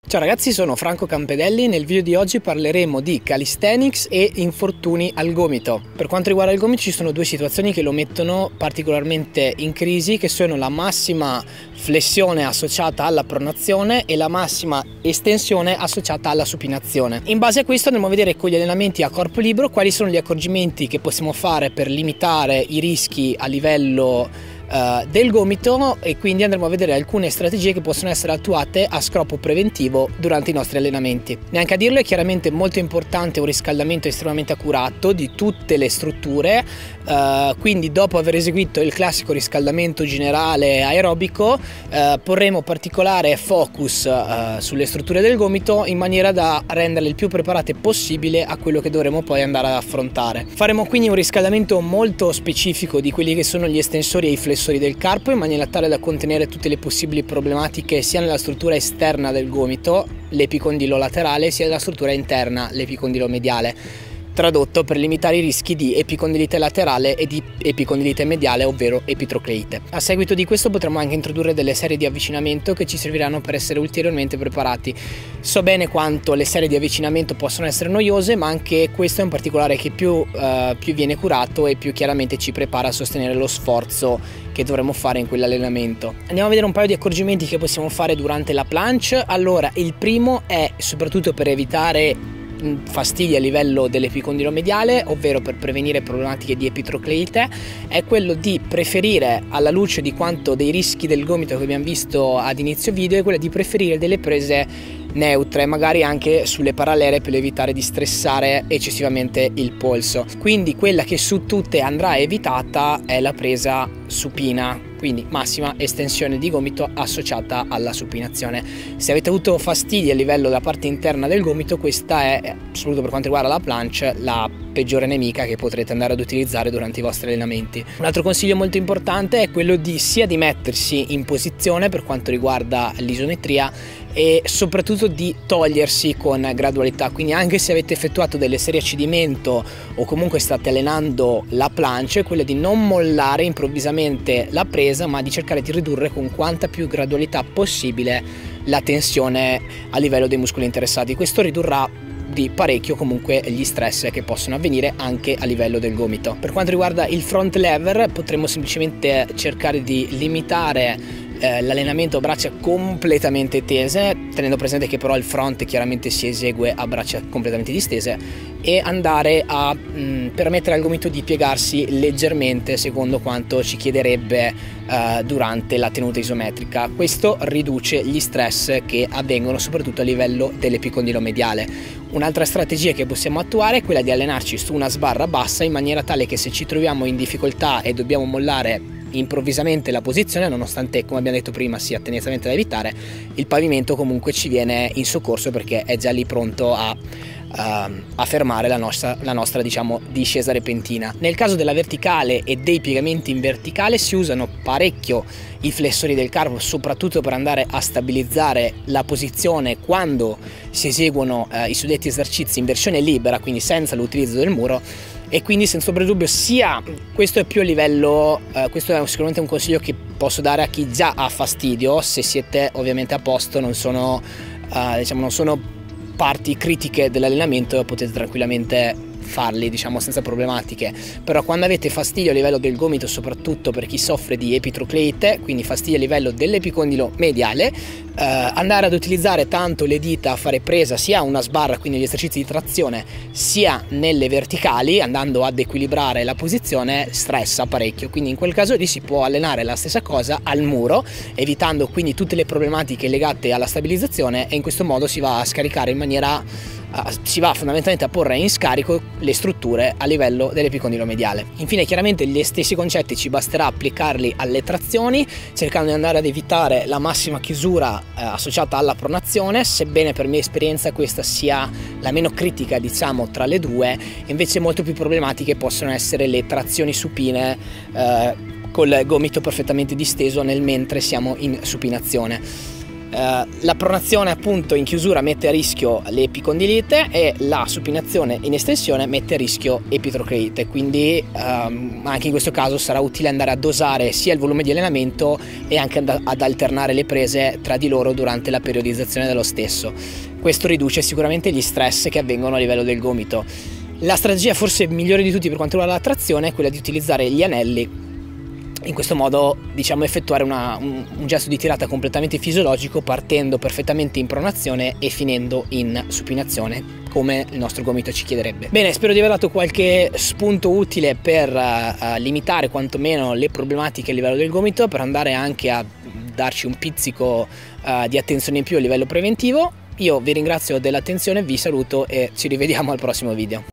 Ciao ragazzi, sono Franco Campedelli. Nel video di oggi parleremo di calisthenics e infortuni al gomito. Per quanto riguarda il gomito ci sono due situazioni che lo mettono particolarmente in crisi, che sono la massima flessione associata alla pronazione e la massima estensione associata alla supinazione. In base a questo andremo a vedere con gli allenamenti a corpo libero quali sono gli accorgimenti che possiamo fare per limitare i rischi a livello del gomito, e quindi andremo a vedere alcune strategie che possono essere attuate a scopo preventivo durante i nostri allenamenti. Neanche a dirlo, è chiaramente molto importante un riscaldamento estremamente accurato di tutte le strutture, quindi dopo aver eseguito il classico riscaldamento generale aerobico porremo particolare focus sulle strutture del gomito in maniera da renderle il più preparate possibile a quello che dovremo poi andare ad affrontare. Faremo quindi un riscaldamento molto specifico di quelli che sono gli estensori e i flessori del carpo, in maniera tale da contenere tutte le possibili problematiche sia nella struttura esterna del gomito, l'epicondilo laterale, sia nella struttura interna, l'epicondilo mediale. Tradotto, per limitare i rischi di epicondilite laterale e di epicondilite mediale, ovvero epitrocleite. A seguito di questo potremo anche introdurre delle serie di avvicinamento che ci serviranno per essere ulteriormente preparati. So bene quanto le serie di avvicinamento possono essere noiose, ma anche questo è un particolare che più viene curato e più chiaramente ci prepara a sostenere lo sforzo che dovremo fare in quell'allenamento. Andiamo a vedere un paio di accorgimenti che possiamo fare durante la planche. Allora, il primo è, soprattutto per evitare fastidi a livello dell'epicondilo mediale, ovvero per prevenire problematiche di epitrocleite, è quello di preferire, alla luce di quanto dei rischi del gomito che abbiamo visto ad inizio video, è quello di preferire delle prese neutre, magari anche sulle parallele, per evitare di stressare eccessivamente il polso. Quindi quella che su tutte andrà evitata è la presa supina, quindi massima estensione di gomito associata alla supinazione. Se avete avuto fastidi a livello della parte interna del gomito, questa è, soprattutto per quanto riguarda la planche, la peggiore nemica che potrete andare ad utilizzare durante i vostri allenamenti. Un altro consiglio molto importante è quello di mettersi in posizione per quanto riguarda l'isometria, e soprattutto di togliersi con gradualità. Quindi anche se avete effettuato delle serie a cedimento o comunque state allenando la planche, quella di non mollare improvvisamente la presa, ma di cercare di ridurre con quanta più gradualità possibile la tensione a livello dei muscoli interessati. Questo ridurrà di parecchio comunque gli stress che possono avvenire anche a livello del gomito. Per quanto riguarda il front lever, potremo semplicemente cercare di limitare l'allenamento a braccia completamente tese, tenendo presente che però il front chiaramente si esegue a braccia completamente distese, e andare a permettere al gomito di piegarsi leggermente secondo quanto ci chiederebbe durante la tenuta isometrica. Questo riduce gli stress che avvengono soprattutto a livello dell'epicondilo mediale. Un'altra strategia che possiamo attuare è quella di allenarci su una sbarra bassa, in maniera tale che se ci troviamo in difficoltà e dobbiamo mollare improvvisamente la posizione, nonostante, come abbiamo detto prima, sia tendenzialmente da evitare, il pavimento comunque ci viene in soccorso perché è già lì pronto a fermare la nostra diciamo discesa repentina. Nel caso della verticale e dei piegamenti in verticale si usano parecchio i flessori del carpo, soprattutto per andare a stabilizzare la posizione quando si eseguono i suddetti esercizi in versione libera, quindi senza l'utilizzo del muro. E quindi senza ombra di dubbio, sia questo è più a livello, questo è sicuramente un consiglio che posso dare a chi già ha fastidio. Se siete ovviamente a posto, non sono parti critiche dell'allenamento, potete tranquillamente farli senza problematiche. Però quando avete fastidio a livello del gomito, soprattutto per chi soffre di epitrocleite, quindi fastidio a livello dell'epicondilo mediale, andare ad utilizzare tanto le dita a fare presa sia a una sbarra, quindi gli esercizi di trazione, sia nelle verticali, andando ad equilibrare la posizione, stressa parecchio. Quindi in quel caso lì si può allenare la stessa cosa al muro, evitando quindi tutte le problematiche legate alla stabilizzazione, e in questo modo si va a scaricare in maniera si va fondamentalmente a porre in scarico le strutture a livello dell'epicondilo mediale. Infine, chiaramente gli stessi concetti ci basterà applicarli alle trazioni, cercando di andare ad evitare la massima chiusura associata alla pronazione, sebbene per mia esperienza questa sia la meno critica tra le due. Invece molto più problematiche possono essere le trazioni supine col gomito perfettamente disteso nel mentre siamo in supinazione. La pronazione appunto in chiusura mette a rischio l'epicondilite e la supinazione in estensione mette a rischio epitrocleite, quindi anche in questo caso sarà utile andare a dosare sia il volume di allenamento e anche ad alternare le prese tra di loro durante la periodizzazione dello stesso. Questo riduce sicuramente gli stress che avvengono a livello del gomito. La strategia forse migliore di tutti per quanto riguarda la trazione è quella di utilizzare gli anelli. In questo modo, diciamo, effettuare un gesto di tirata completamente fisiologico, partendo perfettamente in pronazione e finendo in supinazione, come il nostro gomito ci chiederebbe. Bene, spero di aver dato qualche spunto utile per limitare quantomeno le problematiche a livello del gomito, per andare anche a darci un pizzico di attenzione in più a livello preventivo. Io vi ringrazio dell'attenzione, vi saluto e ci rivediamo al prossimo video.